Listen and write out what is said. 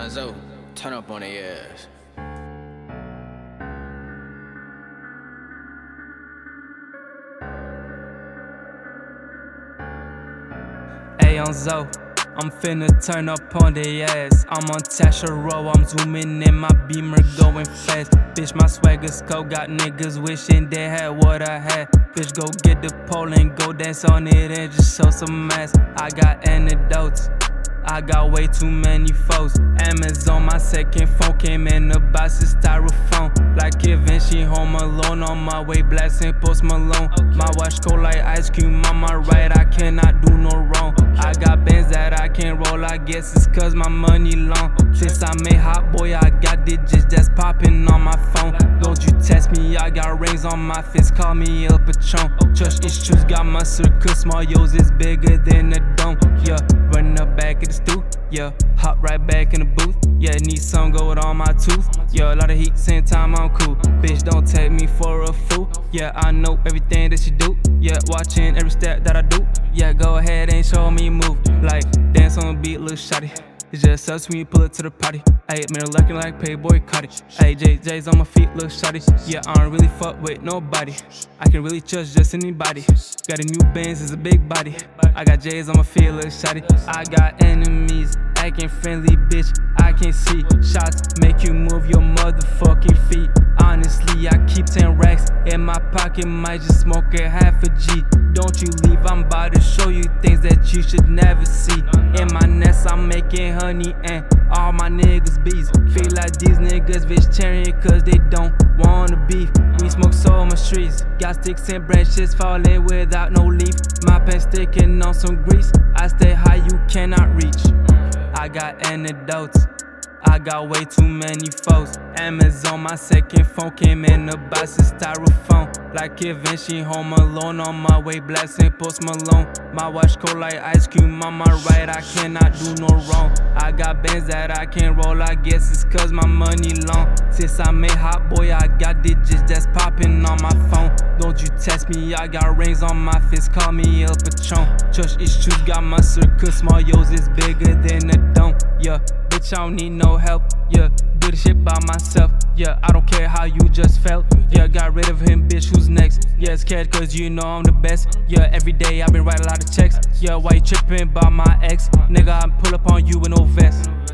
Young Zoe, turn up on their ass. Hey, I'm Zoe, I'm finna turn up on they ass. I'm on Tasha Row, I'm zooming in my Beamer going fast. Bitch, my swagger's cold, got niggas wishing they had what I had. Bitch, go get the pole and go dance on it and just show some ass. I got anecdotes, I got way too many foes. Amazon, my second phone came in the box of styrofoam. Like Vinci home alone, on my way blasting Post Malone. My watch cold like ice cream on my right, I cannot do no wrong. I got bands that I can't roll, I guess it's cause my money long. Since I made Hot Boy, I got digits that's popping on my phone. Don't you test me, I got rings on my fist, call me El Patron. Church issues got my circus, small yo's is bigger than a dome. Yeah, run up back of the stoop, yeah, hop right back in the booth. Yeah, need some gold on my tooth. Yeah, a lot of heat, same time I'm cool. Bitch, don't take me for a fool. Yeah, I know everything that you do. Yeah, watching every step that I do. Yeah, go ahead and show me move. Like, dance on the beat, little shawty. It just sucks when you pull it to the party. Ayy, man, looking like Playboy Cardi. Ayy, JJ's on my feet, little shawty. Yeah, I don't really fuck with nobody. I can really trust just anybody. Got a new Benz, it's a big body. I got J's on my feet, little shawty. I got enemies, acting friendly, bitch. I can see shots make you move your motherfucking feet. Honestly, I keep 10 racks in my pocket, might just smoke a half a G. Don't you leave, I'm about to show you things that you should never see. In my nest, I'm making honey and all my niggas bees. Feel like these niggas vegetarian cause they don't wanna beef. We smoke so much streets, got sticks and branches falling without no leaf. My pen sticking on some grease, I stay high, you cannot reach. I got anecdotes, I got way too many foes. Amazon, my second phone came in a box of styrofoam. Like Vinci home alone, on my way blasting Post Malone. My watch cold like ice cream on my right, I cannot do no wrong. I got bands that I can't roll, I guess it's cause my money long. Since I made Hot Boy, I got digits that's popping on my phone. Don't you test me, I got rings on my fist, call me El Patron. Trust issues got my circus, small yo's is bigger than a dome. Yeah, bitch, I don't need no help. Yeah, do the shit by myself. Yeah, I don't care how you just felt. Yeah, got rid of him, bitch, who's next? Yeah, scared cause you know I'm the best. Yeah, every day I've been writing a lot of checks. Yeah, why you tripping by my ex? Nigga, I pull up on you with no vest.